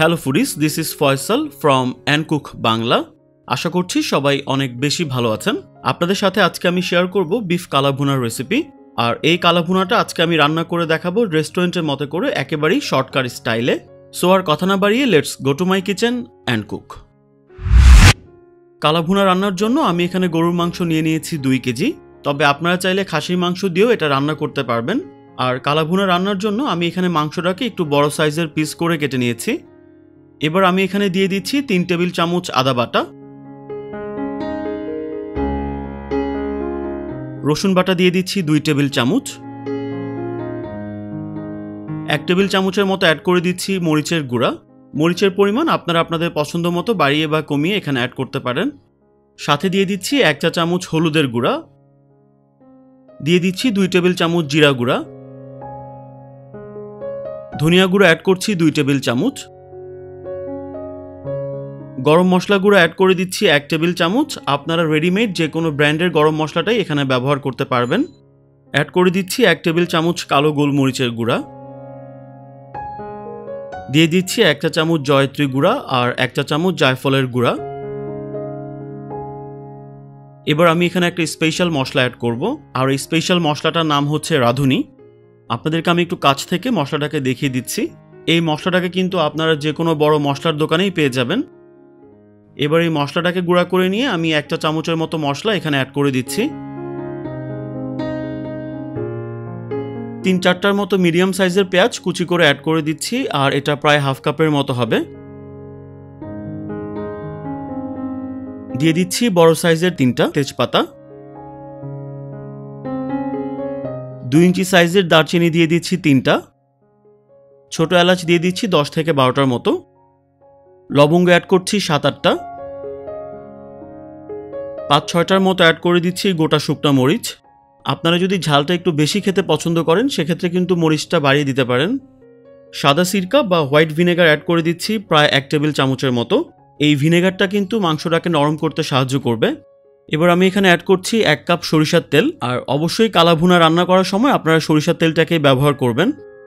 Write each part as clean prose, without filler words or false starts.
Hello foodies, this is Faisal from অ্যানকুক বাংলা। আশা করছি সবাই অনেক বেশি ভালো আছেন। আপনাদের সাথে আজকে আমি শেয়ার করব বিফ কালা ভুনার রেসিপি। আর এই কালা ভুনাটা আজকে আমি রান্না করে দেখাবো রেস্টুরেন্টের মতো করে, একেবারেই শর্টকাট স্টাইলে। সো আর কথা না বাড়িয়ে let's go to my kitchen and cook. Kala bhuna রান্নার জন্য আমি এখানে গরুর মাংস নিয়ে নিয়েছি 2 কেজি। তবে আপনারা চাইলে খাসির মাংস দিয়েও এটা রান্না করতে পারবেন। আর কালা ভুনা রান্নার জন্য আমি এখানে মাংসটাকে একটু বড় সাইজের পিস করে কেটে নিয়েছি। এবার আমি এখানে দিয়ে দিচ্ছি 3 টেবিল চামচ আদা বাটা, রসুন বাটা দিয়ে দিচ্ছি 2 টেবিল চামচ, 1 টেবিল চামচের মতো অ্যাড করে দিচ্ছি মরিচের গুঁড়া। মরিচের পরিমাণ আপনারা আপনাদের পছন্দ মতো বাড়িয়ে বা কমিয়ে এখানে অ্যাড করতে পারেন। সাথে দিয়ে দিচ্ছি 1 চা চামচ হলুদের গুঁড়া, দিয়ে দিচ্ছি 2 টেবিল চামচ জিরা গুঁড়া, ধনিয়া গুঁড়া অ্যাড করছি 2 টেবিল চামচ, গরম মশলা গুঁড়া অ্যাড করে দিচ্ছি 1 টেবিল চামচ। আপনারা রেডিমেড যে কোনো ব্র্যান্ডের গরম মশলাটাই এখানে ব্যবহার করতে পারবেন। অ্যাড করে দিচ্ছি 1 টেবিল চামচ কালো গোলমরিচের গুঁড়া, দিয়ে দিচ্ছি 1 চা চামচ জয়ত্রী গুঁড়া আর 1 চা চামচ জায়ফলের গুঁড়া। এবার আমি এখানে একটা স্পেশাল মশলা অ্যাড করব, আর এই স্পেশাল মশলাটার নাম হচ্ছে রাঁধুনি। আপনাদেরকে আমি একটু কাছ থেকে মশলাটাকে দেখিয়ে দিচ্ছি। এই মশলাটাকে কিন্তু আপনারা যে কোনো বড় মশলার দোকানেই পেয়ে যাবেন। এবার এই মশলাটাকে গুঁড়া করে নিয়ে আমি 1 চা চামচের মতো মশলা এখানে অ্যাড করে দিচ্ছি। 3-4টার মতো মিডিয়াম সাইজের পেঁয়াজ কুচি করে অ্যাড করে দিচ্ছি, আর এটা প্রায় হাফ কাপের মতো হবে। দিয়ে দিচ্ছি বড় সাইজের 3টা তেজপাতা, 2 ইঞ্চি সাইজের দারচিনি দিয়ে দিচ্ছি 3টা, ছোট এলাচ দিয়ে দিচ্ছি 10 থেকে 12টার মতো, লবঙ্গ অ্যাড করছি 7-8টা, 5-6টার মতো অ্যাড করে দিচ্ছি গোটা শুকনো মরিচ। আপনারা যদি ঝালটা একটু বেশি খেতে পছন্দ করেন সেক্ষেত্রে কিন্তু মরিচটা বাড়িয়ে দিতে পারেন। সাদা সিরকা বা হোয়াইট ভিনেগার অ্যাড করে দিচ্ছি প্রায় 1 টেবিল চামচের মতো। এই ভিনেগারটা কিন্তু মাংসটাকে নরম করতে সাহায্য করবে। এবার আমি এখানে অ্যাড করছি 1 কাপ সরিষার তেল, আর অবশ্যই কালা ভুনা রান্না করার সময় আপনারা সরিষার তেলটাকে ব্যবহার করবেন।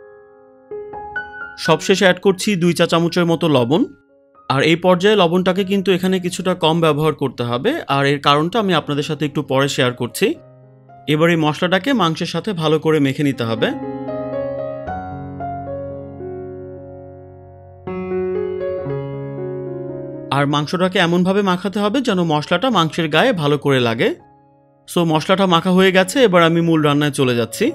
সবশেষে অ্যাড করছি 2 চা চামচের মতো লবণ। আর এই পর্যায়ে লবণটাকে কিন্তু এখানে কিছুটা কম ব্যবহার করতে হবে, আর এর কারণটা আমি আপনাদের সাথে একটু পরে শেয়ার করছি। এবার এই মশলাটাকে মাংসের সাথে ভালো করে মেখে নিতে হবে। আর মাংসটাকে এমনভাবে মাখাতে হবে যেন মশলাটা মাংসের গায়ে ভালো করে লাগে। সো মশলাটা মাখা হয়ে গেছে, এবার আমি মূল রান্নায় চলে যাচ্ছি।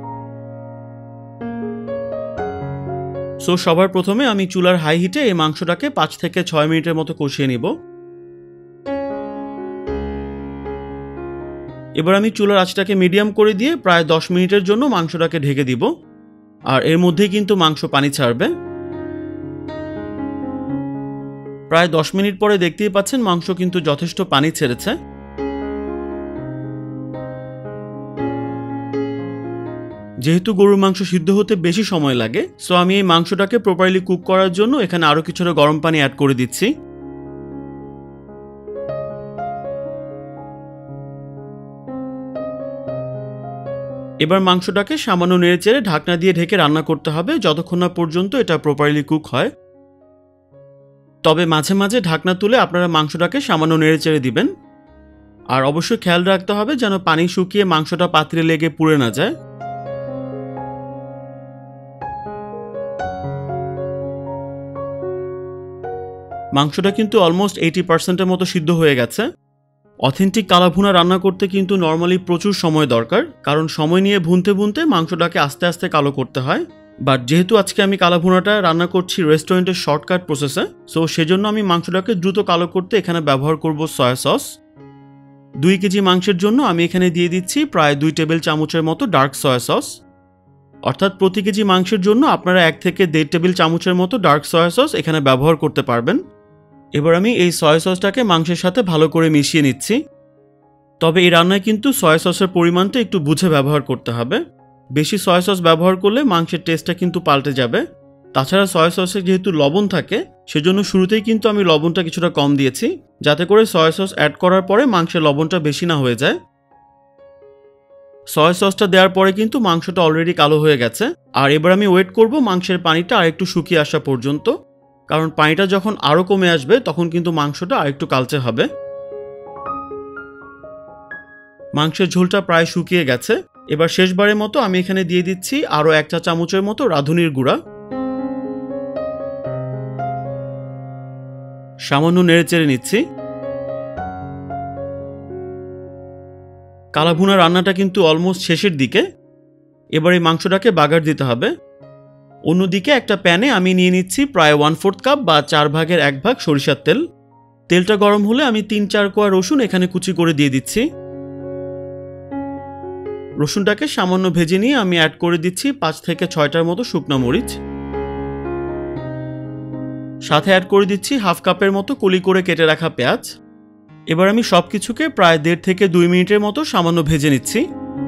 সো সবার প্রথমে আমি চুলার হাই হিটে এই মাংসটাকে 5 থেকে 6 মিনিটের মতো কষিয়ে নিব। এবার আমি চুলার আঁচটাকে মিডিয়াম করে দিয়ে প্রায় 10 মিনিটের জন্য মাংসটাকে ঢেকে দিব। আর এর মধ্যেই কিন্তু মাংস পানি ছাড়বে। প্রায় 10 মিনিট পরে দেখতেই পাচ্ছেন মাংস কিন্তু যথেষ্ট পানি ছেড়েছে। যেহেতু গরুর মাংস সিদ্ধ হতে বেশি সময় লাগে, সো আমি এই মাংসটাকে প্রপারলি কুক করার জন্য এখানে আরো কিছুটা গরম পানি অ্যাড করে দিচ্ছি। এবার মাংসটাকে সামান্য নেড়েচেড়ে ঢাকনা দিয়ে ঢেকে রান্না করতে হবে যতক্ষণ না পর্যন্ত এটা প্রপারলি কুক হয়। তবে মাঝে মাঝে ঢাকনা তুলে আপনারা মাংসটাকে সামান্য নেড়েচেড়ে দিবেন। আর অবশ্যই খেয়াল রাখতে হবে যেন পানি শুকিয়ে মাংসটা পাত্রে লেগে পুড়ে না যায়। মাংসটা কিন্তু অলমোস্ট 80% মতো সিদ্ধ হয়ে গেছে। অথেন্টিক কালা ভুনা রান্না করতে কিন্তু নর্মালি প্রচুর সময় দরকার, কারণ সময় নিয়ে ভুনতে ভুনতে মাংসটাকে আস্তে আস্তে কালো করতে হয়। বাট যেহেতু আজকে আমি কালা ভুনাটা রান্না করছি রেস্টুরেন্টের শর্টকাট প্রসেসে, সো সেজন্য আমি মাংসটাকে দ্রুত কালো করতে এখানে ব্যবহার করব সয়া সস। 2 কেজি মাংসের জন্য আমি এখানে দিয়ে দিচ্ছি প্রায় 2 টেবিল চামচের মতো ডার্ক সয়া সস। অর্থাৎ প্রতি কেজি মাংসের জন্য আপনারা 1 থেকে 1.5 টেবিল চামচের মতো ডার্ক সয়া সস এখানে ব্যবহার করতে পারবেন। এবার আমি এই সয়া সসটাকে মাংসের সাথে ভালো করে মিশিয়ে নিচ্ছি। তবে এই রান্নায় কিন্তু সয়া সসের পরিমাণটা একটু বুঝে ব্যবহার করতে হবে। বেশি সয়া সস ব্যবহার করলে মাংসের টেস্টটা কিন্তু পাল্টে যাবে। তাছাড়া সয়া সসে যেহেতু লবণ থাকে, সেজন্য শুরুতেই কিন্তু আমি লবণটা কিছুটা কম দিয়েছি, যাতে করে সয়া সস অ্যাড করার পরে মাংসের লবণটা বেশি না হয়ে যায়। সয়া সসটা দেওয়ার পরে কিন্তু মাংসটা অলরেডি কালো হয়ে গেছে। আর এবার আমি ওয়েট করব মাংসের পানিটা আরেকটু শুকিয়ে আসা পর্যন্ত। কারণ পানিটা যখন আরও কমে আসবে তখন কিন্তু মাংসটা আরেকটু কালচে হবে। মাংসের ঝোলটা প্রায় শুকিয়ে গেছে। এবার শেষবারের মতো আমি এখানে দিয়ে দিচ্ছি আরও 1 চা চামচের মতো রাঁধুনির গুঁড়া। সামান্য নেড়েচেড়ে নিচ্ছি। কালা ভুনা রান্নাটা কিন্তু অলমোস্ট শেষের দিকে। এবার এই মাংসটাকে বাগার দিতে হবে। অন্যদিকে একটা প্যানে আমি নিয়ে নিচ্ছি প্রায় 1/4 কাপ বা 4 ভাগের 1 ভাগ সরিষার তেল। তেলটা গরম হলে আমি 3-4 কোয়া রসুন এখানে কুচি করে দিয়ে দিচ্ছি। রসুনটাকে সামান্য ভেজে নিয়ে আমি অ্যাড করে দিচ্ছি 5 থেকে 6টার মতো শুকনো মরিচ। সাথে অ্যাড করে দিচ্ছি হাফ কাপের মতো কলি করে কেটে রাখা পেঁয়াজ। এবার আমি সবকিছুকে প্রায় 1.5 থেকে 2 মিনিটের মতো সামান্য ভেজে নিচ্ছি।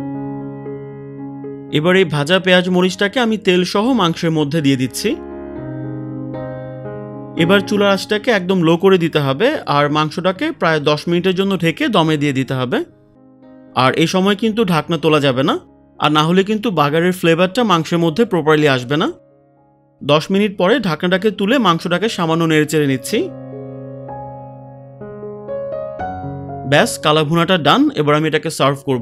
এবার এই ভাজা পেঁয়াজ মরিচটাকে আমি তেল সহ মাংসের মধ্যে দিয়ে দিচ্ছি। এবার চুলার আঁচটাকে একদম লো করে দিতে হবে আর মাংসটাকে প্রায় 10 মিনিটের জন্য ঢেকে দমে দিয়ে দিতে হবে। আর এই সময় কিন্তু ঢাকনা তোলা যাবে না, আর না হলে কিন্তু বাগারের ফ্লেভারটা মাংসের মধ্যে প্রপারলি আসবে না। 10 মিনিট পরে ঢাকনাটাকে তুলে মাংসটাকে সামান্য নেড়েচেড়ে নিচ্ছি। ব্যাস, কালা ভুনাটা ডান। এবার আমি এটাকে সার্ভ করব।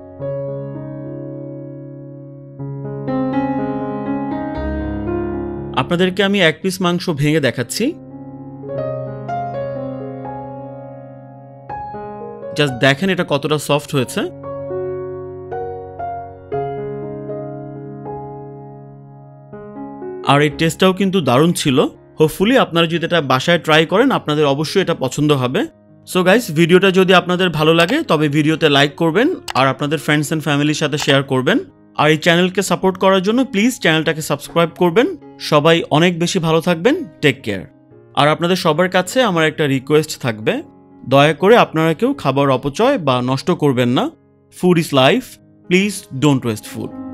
আপনাদেরকে আমি 1 পিস মাংস ভেঙে দেখাচ্ছি। জাস্ট দেখেন এটা কতটা সফট হয়েছে। আর এই টেস্টটাও কিন্তু দারুণ ছিল। হোপফুলি আপনারা যদি এটা বাসায় ট্রাই করেন আপনাদের অবশ্যই এটা পছন্দ হবে। সো গাইস, ভিডিওটা যদি আপনাদের ভালো লাগে তবে ভিডিওতে লাইক করবেন আর আপনাদের ফ্রেন্ডস অ্যান্ড ফ্যামিলির সাথে শেয়ার করবেন। আর এই চ্যানেলকে সাপোর্ট করার জন্য প্লিজ চ্যানেলটাকে সাবস্ক্রাইব করবেন। সবাই অনেক বেশি ভালো থাকবেন। Take care. আর আপনাদের সবার কাছে আমার একটা রিকোয়েস্ট থাকবে, দয়া করে আপনারা কেউ খাবার অপচয় বা নষ্ট করবেন না। Food is life, please don't waste food.